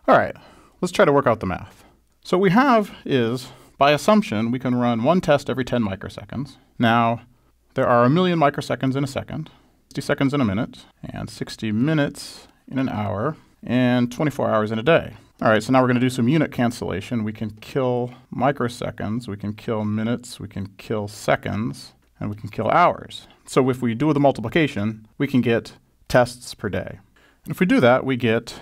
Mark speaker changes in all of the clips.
Speaker 1: All right, let's try to work out the math. So what we have is, by assumption, we can run one test every 10 microseconds. Now, there are 1,000,000 microseconds in a second, 60 seconds in a minute, and 60 minutes in an hour, and 24 hours in a day. All right, so now we're going to do some unit cancellation. We can kill microseconds, we can kill minutes, we can kill seconds, and we can kill hours. So if we do the multiplication, we can get tests per day. And if we do that, we get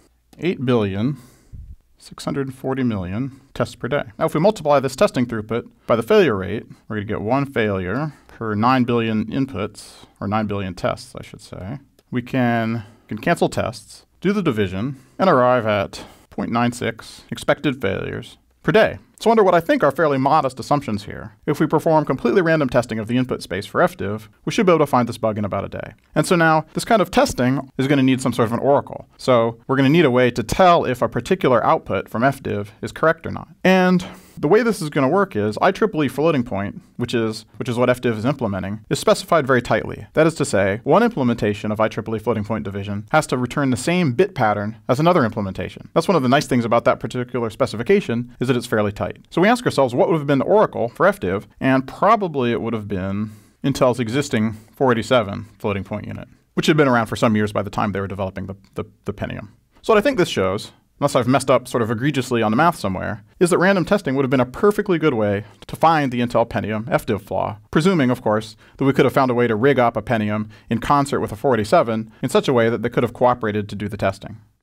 Speaker 1: 8,640,000,000 tests per day. Now, if we multiply this testing throughput by the failure rate, we're going to get 1 failure per 9 billion inputs, or 9 billion tests, I should say. We can cancel tests, do the division, and arrive at 0.96 expected failures per day. So under what I think are fairly modest assumptions here, if we perform completely random testing of the input space for Fdiv, we should be able to find this bug in about a day. And so now this kind of testing is going to need some sort of an oracle. So we're going to need a way to tell if a particular output from Fdiv is correct or not. And the way this is going to work is IEEE floating point, which is what Fdiv is implementing, is specified very tightly. That is to say, one implementation of IEEE floating point division has to return the same bit pattern as another implementation. That's one of the nice things about that particular specification, is that it's fairly tight. So we ask ourselves what would have been the oracle for Fdiv, and probably it would have been Intel's existing 487 floating point unit, which had been around for some years by the time they were developing the Pentium. So what I think this shows, unless I've messed up sort of egregiously on the math somewhere, is that random testing would have been a perfectly good way to find the Intel Pentium Fdiv flaw, presuming, of course, that we could have found a way to rig up a Pentium in concert with a 487 in such a way that they could have cooperated to do the testing.